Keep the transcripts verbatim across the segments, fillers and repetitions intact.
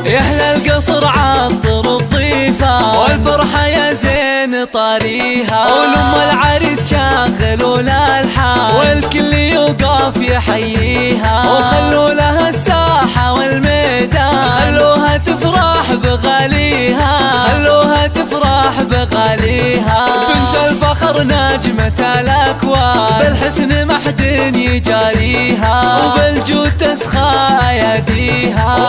يا أهل القصر عطر الضيفة والفرحة يا زين طاريها، ولم العريس شاغلوا الألحان والكل يوقف يحييها، وخلوا لها الساحة والميدان خلوها تفرح بغاليها، خلوها تفرح بغاليها. بنت الفخر نجمة الأكوان بالحسن ما حد يجاريها، وبالجود تسخى أياديها،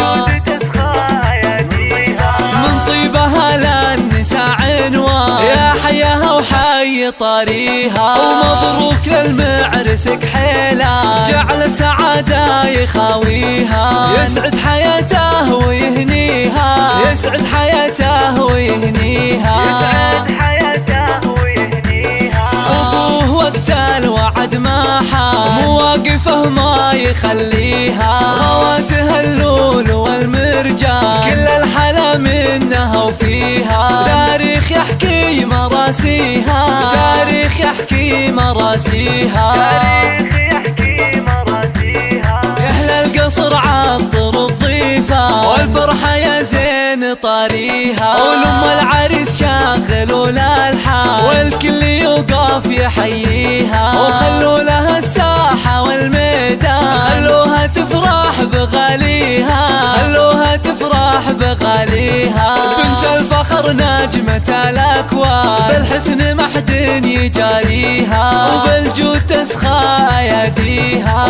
من طيبها للنساء عنوان يا حياها وحي طاريها، ومبروك للمعرس كحيلة جعل السعادة يخاويها، يسعد حياته ويهنيها، يسعد حياته ويهنيها، يسعد حياته ويهنيها. أبوه وقت الوعد ما حام مواقفه ما يخليها، خواتها اللول والمرجان كل الحلا منها وفيها، تاريخ يحكي مراسيها، تاريخ يحكي مراسيها، تاريخ يحكي مراسيها. يا أهل القصر عطر الضيفة والفرحة يا زين طاريها، ولم العريس شاغلوا الألحان والكل يوقف يحييها، وخلوا لها الساحة والميدان خلوها تفرح بغاليها، خلوها تفرح بغاليها. بنت الفخر نجمة الأكوان بالحسن ما حد يجاريها، وبالجود تسخى أياديها،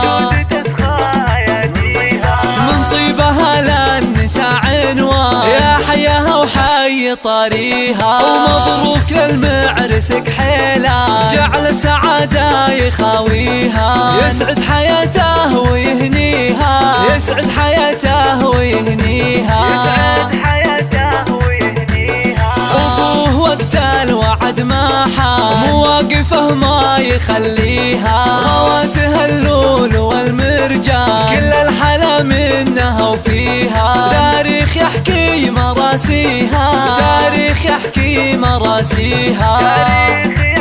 من طيبها للنساء عنوان يا حياها وحي طاريها، ومبروك للمعرس كحيلة جعل السعادة يخاويها، يسعد حياته ويهنيها، يسعد حياته ويهنيها، يسعد حياته ويهنيها. أبوه وقت الوعد ما حام مواقفه ما يخليها، خواتها اللول والمرجان كل الحلا منها وفيها، تاريخ يحكي مراسيها، تاريخ يحكي مراسيها.